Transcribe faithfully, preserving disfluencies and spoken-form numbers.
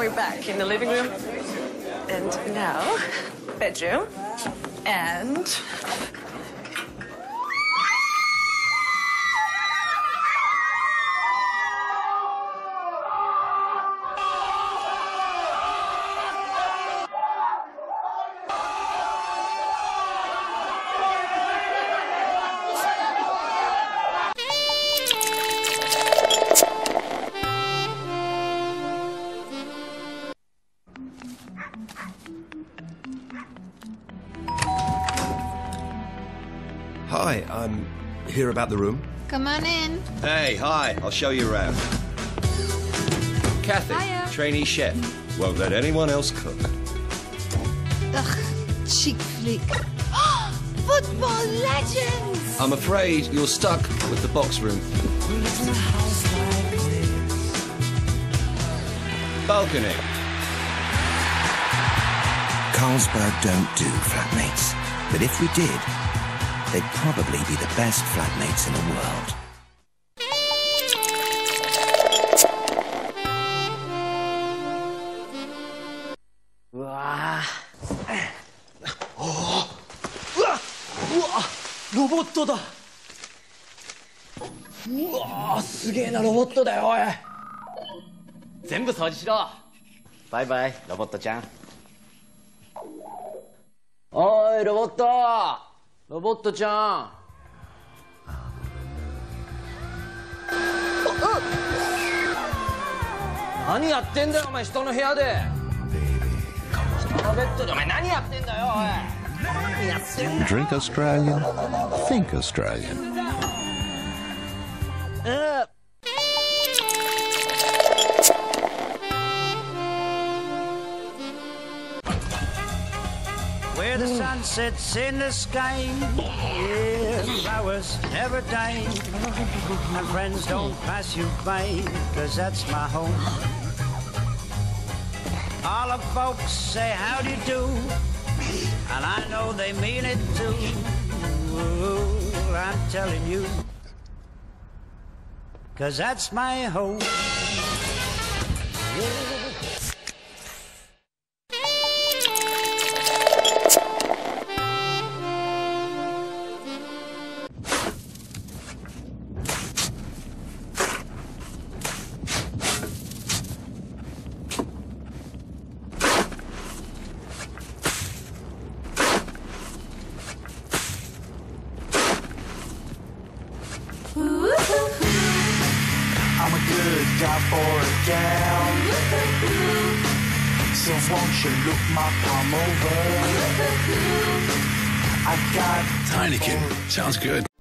we're back in the living room. And now, bedroom. And... Hi, I'm here about the room. Come on in. Hey, hi, I'll show you around. Kathy, Hiya. trainee chef. Won't let anyone else cook. Ugh, cheap flick. Football legends! I'm afraid you're stuck with the box room. Balcony. Carlsberg don't do flatmates, but if we did, they'd probably be the best flatmates in the world. Wow. Oh. うわ、ロボットだ。うわ、すげえなロボットだよ、おい。全部掃除しろ。バイバイ、ロボットちゃん。おい、ロボット。ロボットちゃん。何やってんだよお前、人の部屋で。人のベッドでお前何やってんだよおい。何やってんだよ。 Drink Australian, think Australian. Uh. Where the sun sets in the sky, yeah, flowers never die, and friends don't pass you by, 'cause that's my home. All the folks say how do you do, and I know they mean it too. Ooh, I'm telling you, 'cause that's my home. Yeah. I'm a good guy for a gal, so won't you look my palm over? I got Heineken, sounds good.